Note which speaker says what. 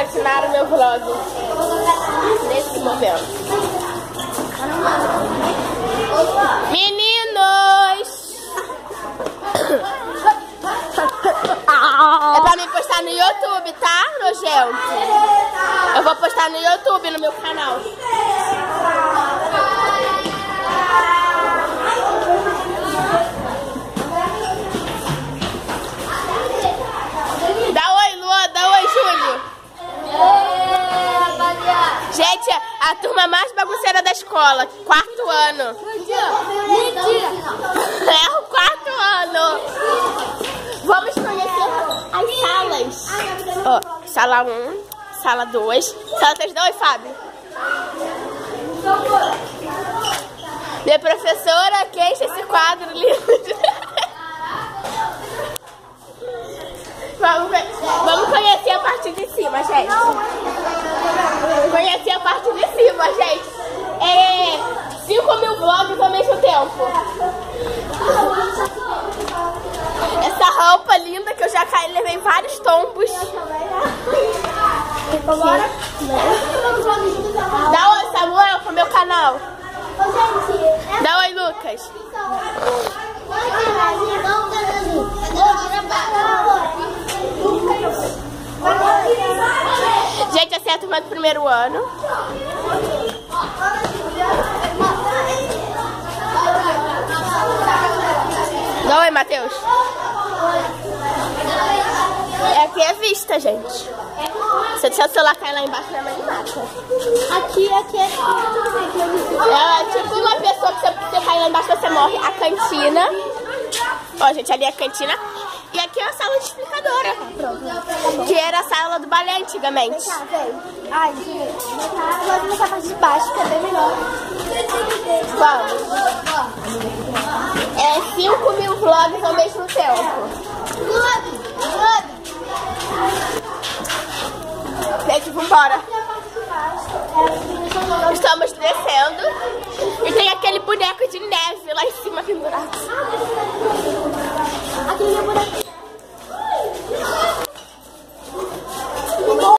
Speaker 1: procrastinar o meu vlog nesse momento. Meninos! É pra me postar no YouTube, tá, nojento? Eu vou postar no YouTube, no meu canal. Dá oi, Luan, dá oi, Júlio. Gente, a turma mais bagunceira da escola, 4º ano.
Speaker 2: Mentira!
Speaker 1: É o 4º ano. Vamos conhecer as salas. Ó, sala 1, sala 2, sala 3. Dá oi, Fábio. Minha professora queixa esse quadro lindo. Vamos conhecer a parte de cima, gente. Conhecer a parte de cima, gente. 5.000 vlogs ao mesmo tempo. Essa roupa linda que eu já caí, levei vários tombos. Dá oi, Samuel, pro meu canal. Dá oi, Lucas. Gente, essa é a turma do 1º ano. Dá oi, Matheus. Aqui é vista, gente. Se deixar o celular cair lá embaixo, minha mãe me mata.
Speaker 2: Aqui é
Speaker 1: tipo uma pessoa que você cair lá embaixo, você morre. A cantina. Ó, gente, ali é a cantina. E aqui é a sala de explicadora. Que era a sala do balé antigamente.
Speaker 2: Ai, gente. Vamos nessa parte de baixo, que é bem melhor.
Speaker 1: Vamos. 5.000 vlogs ao mesmo tempo. Gente, vambora. Estamos descendo. E tem aquele boneco de neve lá em cima pendurado.
Speaker 2: Aquele boneco.